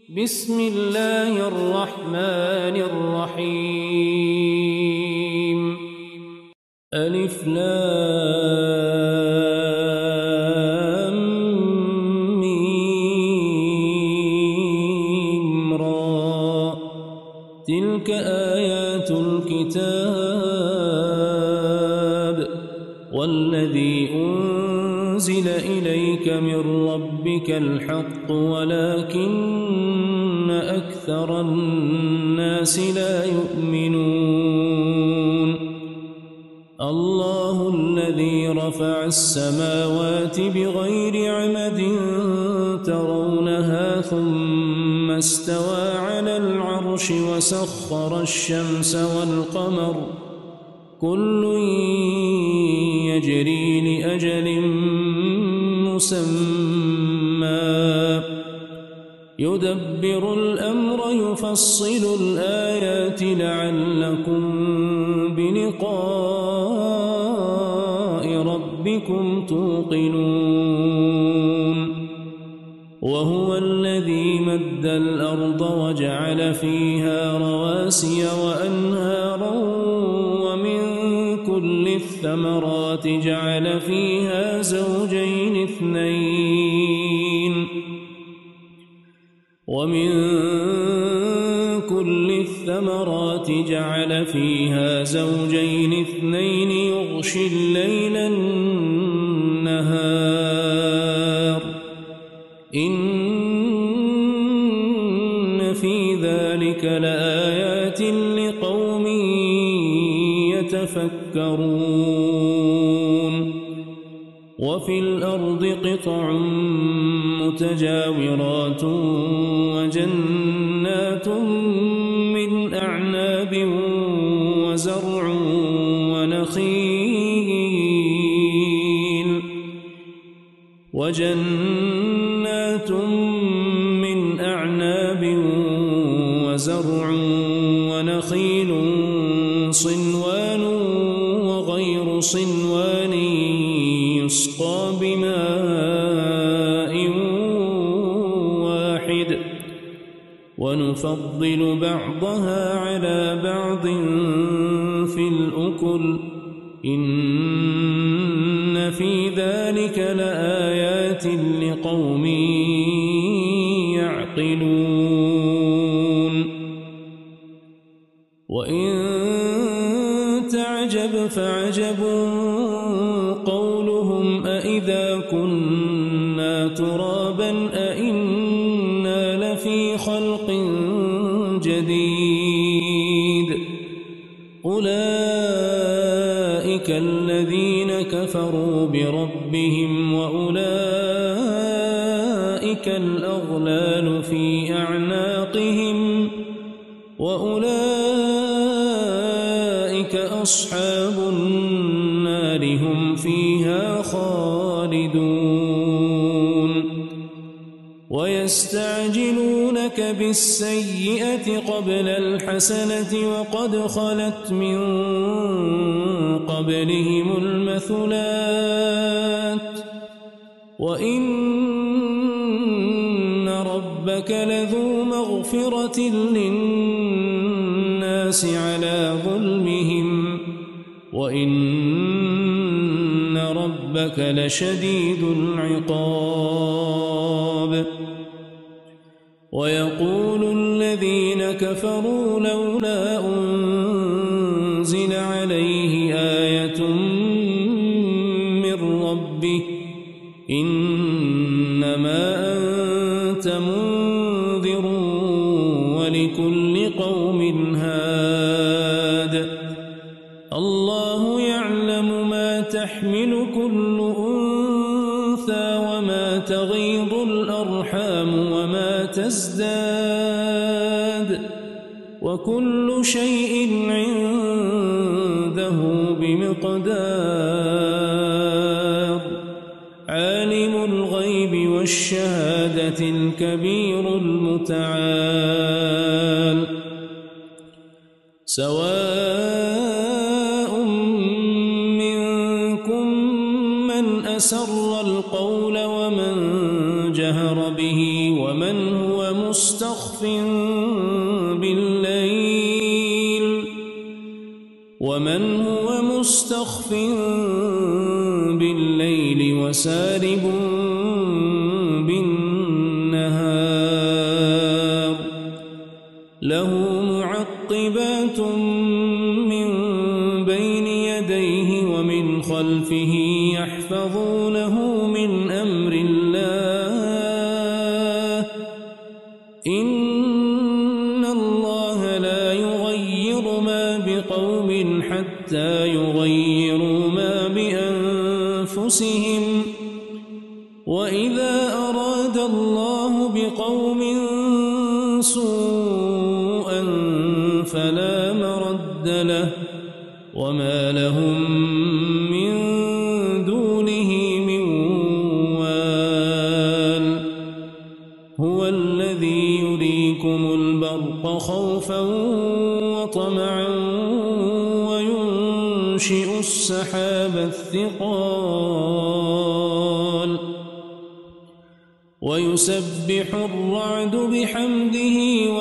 بسم الله الرحمن الرحيم ألف لام ميم را تلك آيات الكتاب والذي أنزل إليك من ربك الحق ولكن أكثر الناس لا يؤمنون الله الذي رفع السماوات بغير عمد ترونها ثم استوى على العرش وسخر الشمس والقمر كل يجري لأجل مسمى يدبر الأمر يفصل الآيات لعلكم بلقاء ربكم توقنون وهو الذي مد الأرض وجعل فيها رواسي وأنهارا ومن كل الثمرات جعل فيها زوجين اثنين يغشي الليل النهار إن في ذلك لآيات لقوم يتفكرون وفي الأرض قطع متجاورات وجنات من أعناب وزرع ونخيل صنوان وغير صنوان يسقى بماء واحد ونفضل بعضها على بعض في الأكل إن في ذلك لآيات لقوم يعقلون وإن تعجب فعجب قولهم أإذا كنا ترابا أإنا لفي خلق جديد أولئك الذين كفروا بربهم وأولئك الأغلال في أعناقهم وأولئك أصحاب النار هم فيها خالدون ويستعجلونك بالسيئة قبل الحسنة وقد خلت من قبلهم المثلات وإن ربك لذو مغفرة للناس على ظلمهم وإن ربك لشديد العقاب ويقول الذين كفروا لولا أنزل عليه آية من ربه إنما أنت منذر ولكل قوم هاد الله يعلم ما تحمل كل أنثى وما تغيض الأرحام وما تزداد وكل شيء عنده بمقدار عالم الغيب والشهادة الكبير المتعال سواء منكم من أسر القول ومن جهر به ومن هو مستقيم مستخف بالليل وسارب بالنهار له معقبات من بين يديه ومن خلفه يحفظونه من أمر الله إن الله لا يغير ما بقوم حتى يغيروا ما بأنفسهم وإذا أراد الله بقوم سوءا فلا مرد له وما لهم من دونه من وال هو الذي يريكم البرق خوفا وطمعا وينشئ السحاب الثقال ويسبح الرعد بحمده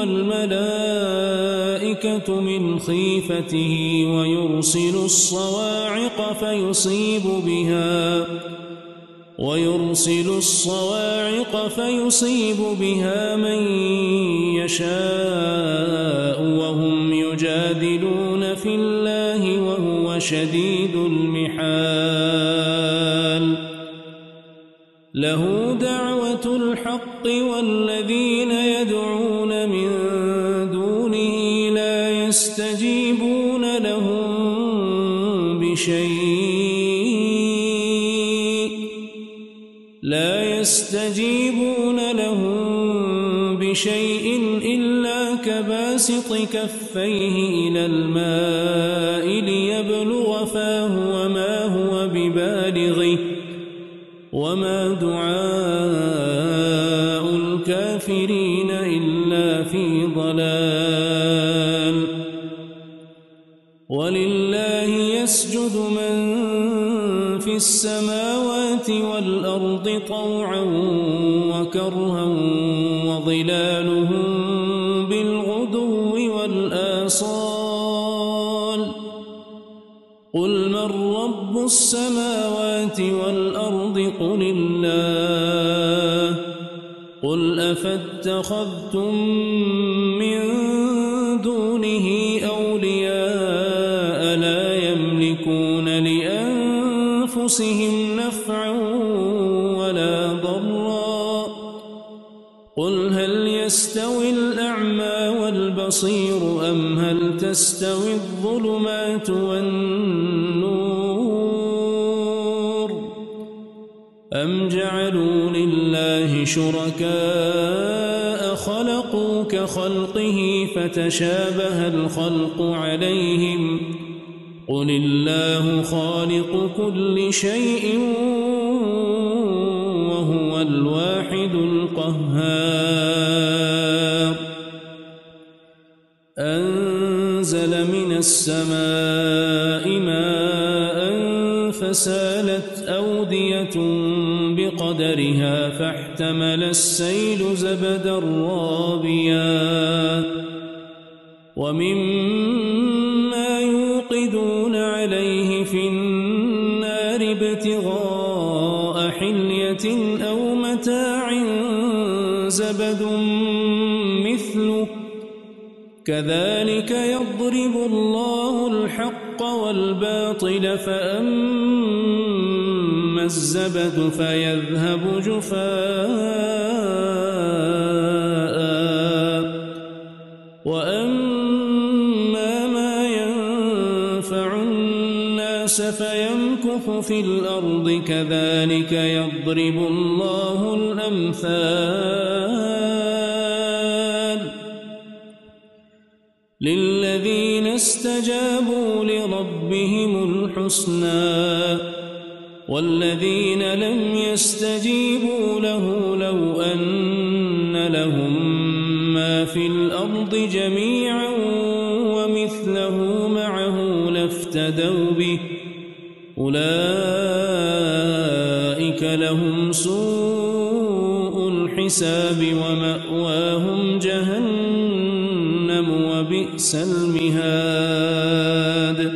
والملائكة من خيفته ويرسل الصواعق فيصيب بها من يشاء وهم يجادلون في الله وهو شديد المحال له دعوة الحق والذين يدعون من دونه لا يستجيبون لهم بشيء إلا كباسط كفيه إلى الماء ليبلغ فاه وما هو ببالغه وما دعاء الكافرين إلا في ضلال ولله يسجد من في السماوات والأرض طوعا وكرها وظلالهم بالغدو والآصال قل من رب السماوات والأرض قل الله قل أفاتخذتم من دونه أولياء لا يملكون لأنفسهم نفعا ولا ضرا قل هل يستوي الأعمى والبصير أم هل تستوي الظلمات والنور أم جعلوا لله شركاء خلقوا كخلقه فتشابه الخلق عليهم قل الله خالق كل شيء وهو الواحد القهار أنزل من السماء ماء فسالت أودية بقدرها فاحتمل السيل زبدا رابيا ومما يوقدون عليه في النار ابتغاء حلية أو متاع زبد مثله كذلك يضرب الله الحق والباطل فأما الزبد فيذهب جفاء وأما ما ينفع الناس فيمكث في الأرض كذلك يضرب الله الأمثال للذين استجابوا لربهم الحسنى والذين لم يستجيبوا له لو أن لهم ما في الأرض جميعا ومثله معه لافتدوا به أولئك لهم سوء الحساب الحساب ومأواهم جهنم وبئس المهاد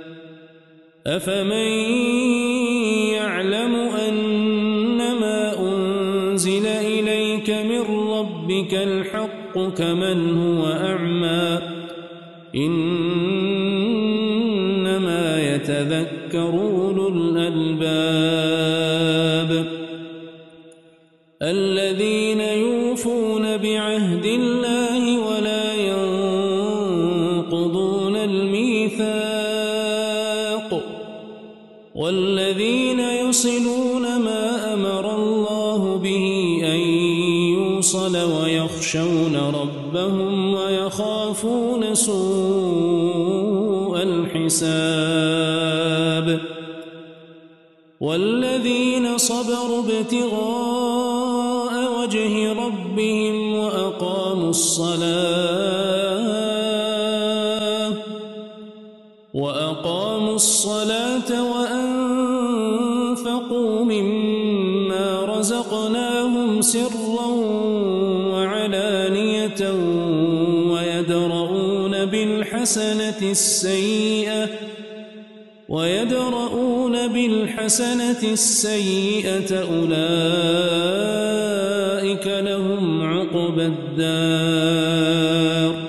أفمن يعلم أنما أنزل إليك من ربك الحق كمن هو أعمى إنما يتذكر أولو الألباب الذين يوفون بعهد الله ولا ينقضون الميثاق والذين يصلون ما أمر الله به أن يوصل ويخشون ربهم ويخافون سوء الحساب والذين صبروا ابتغاء وجه ربهم وأقاموا الصلاة وأنفقوا مما رزقناهم سرا وعلانية ويدرؤون بالحسنة السيئة أولئك لهم عقبى الدار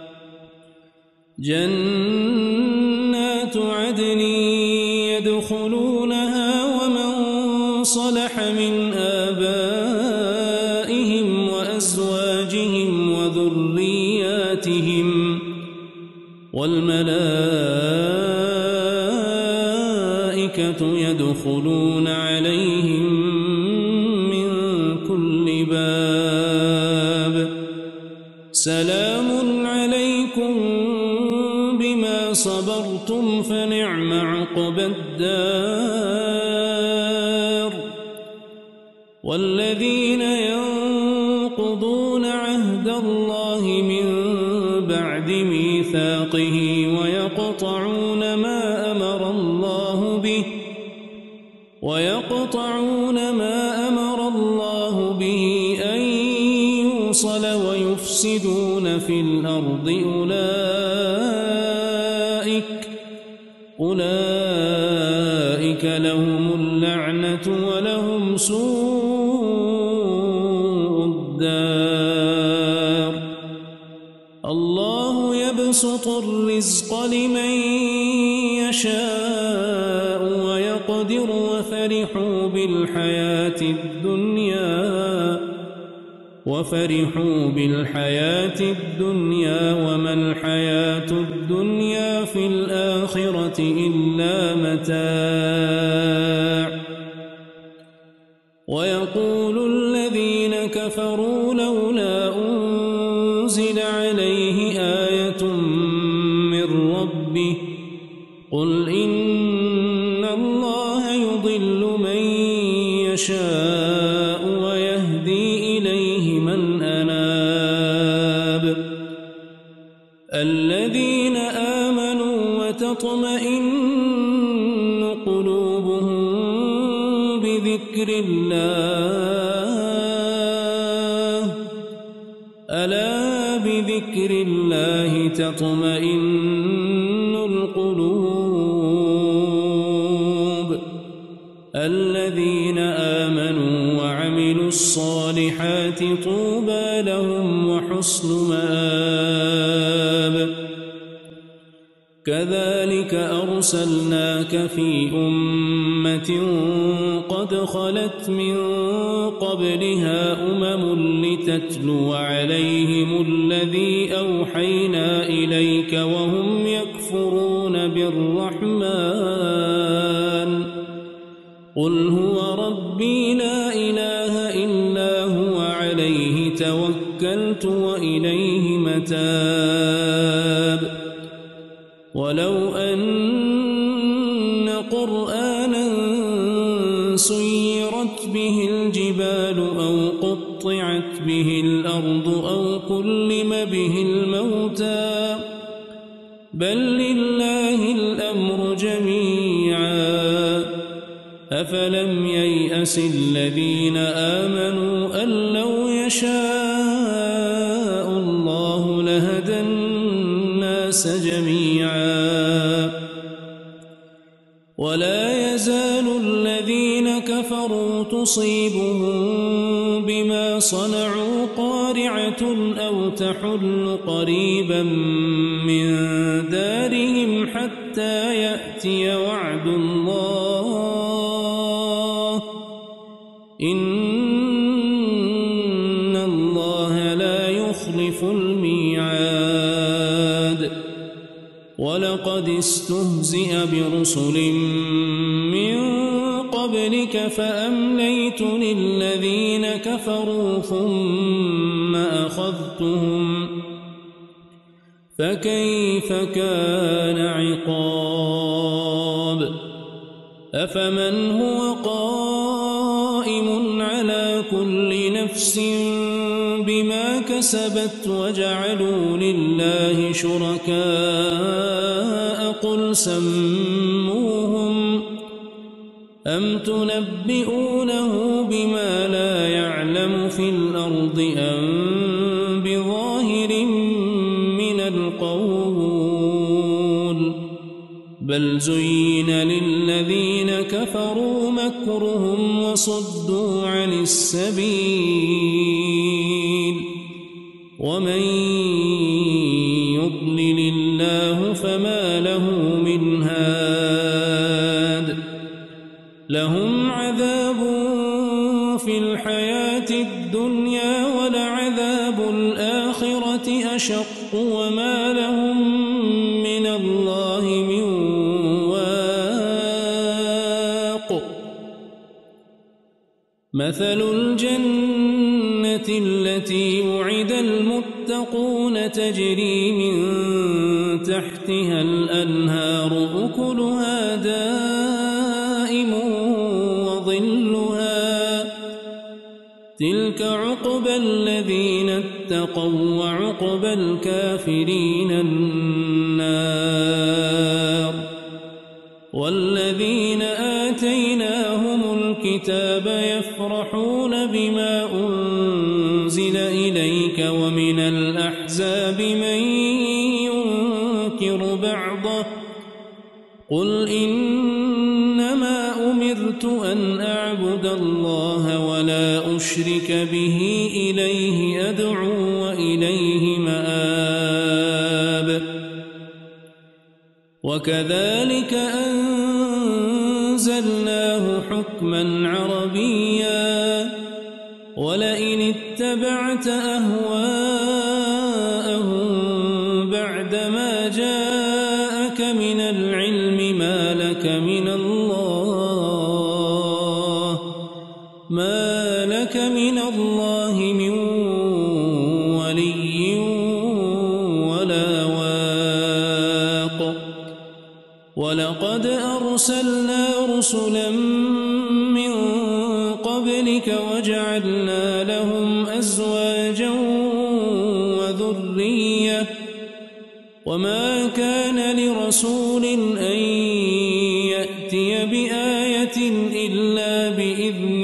جنات عدن يدخلونها ومن صلح من آبائهم وأزواجهم وذرياتهم والملائكة يدخلون عليهم من كل باب سلام عليكم بما صبرتم فنعم عقبى الدار والذين ينقضون عهد الله من بعد ميثاقه ويقطعون ما أمر الله به أن يوصل ويفسدون في الأرض أولئك لهم اللعنة ولهم سوء الدار الله يبسط الرزق لمن يشاء ويقدر وفرحوا بالحياة الدنيا وما الحياة الدنيا في الآخرة إلا متاع ويقول الذين كفروا لولا أنزل عليه آية من ربه قل إن الله يضل من يشاء ويهدي إليه من أناب الذين آمنوا وتطمئن قلوبهم بذكر الله ألا بذكر الله تطمئن القلوب الذين آمنوا وعملوا الصالحات طوبى لهم وحسن مآب كذلك أرسلناك في أمة قد خلت من قبلها لتتلو عليهم الذي أوحينا إليك وهم يكفرون بالرحمن قل هو ربي لا إله إلا هو عليه توكلت وإليه متاب ولو أن قرآنا سيرت به الجبال أو قطعت به الأرض أو كلم به الموتى بل لله الأمر جميعا أفلم ييأس الذين آمنوا أن لو يشاء الله لهدى الناس جميعا ولا يزال الذين كفروا تصيبهم بما صنعوا قارعة أو تحل قريبا من دارهم حتى يأتي وعد الله إن الله لا يخلف الميعاد ولقد استهزئ برسل من قبلك فأمليت للذين كفروا ثم أخذتهم فكيف كان عقاب أفمن هو قائم على كل نفس بما كسبت وجعلوا لله شركاء قل سموهم أم تنبئونه بما لا يعلم في الأرض أم بظاهر من القول بل زين للذين كفروا مكرهم وصدوا عن السبيل ومن يضلل الله فما له من هاد لهم عذاب في الحياة الدنيا ولعذاب الآخرة أشق وما لهم من الله من واق مثل الجنة التي وعد المتقون تجري من تحتها الأنهار أكلها دائم وظلها تلك عقبى الذين اتقوا وعقبى الكافرين النار والذين آتيناهم الكتاب يفرحون بما أنزل إليك ومن الأحزاب من ينكر بعضه قل إنما أمرت أن أعبد الله ولا أشرك به إليه أدعو وإليه مآب وكذلك أنزلناه حكما عربيا ولئن اتبعت أهواءهم بعدما جاءك من العلم ما لك من الله من ولي ولا واق ولقد أرسلنا رسلا من قبلك وجعلنا لهم أزواجا وذرية وما كان لرسول أن يأتي بآية إلا بإذن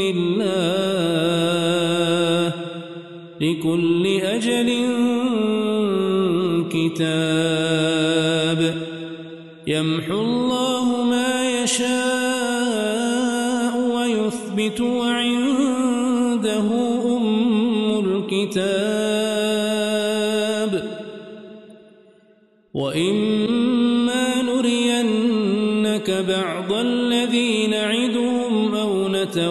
الله لكل أجل كتاب يمحو الله ما يشاء ويثبت وعنده أم الكتاب وإما نرينك بعض الذي نعدهم أو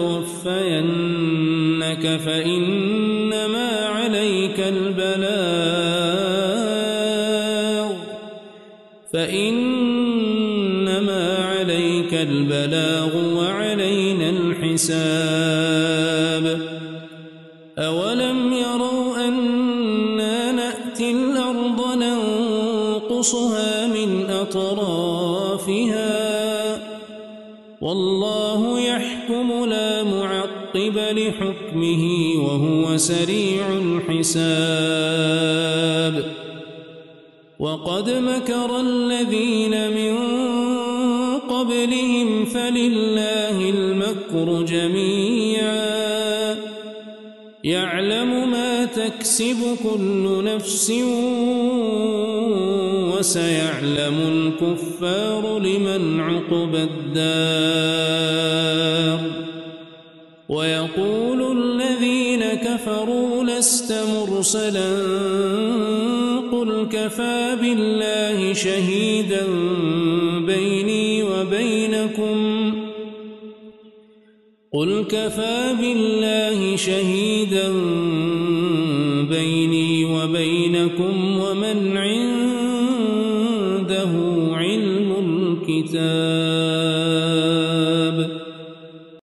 نتوفينك فإنما عليك البلاغ وعلينا الحساب أولم يروا أنا نأتي الأرض ننقصها من أطرافها والله يحكم لا معقب لحكمه وهو سريع الحساب وقد مكر الذين من قبلهم فلله المكر جميعا يعلم ما تكسب كل نفس وسيعلم الكفار لمن عقبى الدار ويقول الذين كفروا لست مرسلا قل كفى بالله شهيدا بيني وبينكم ومن عنده علم الكتاب.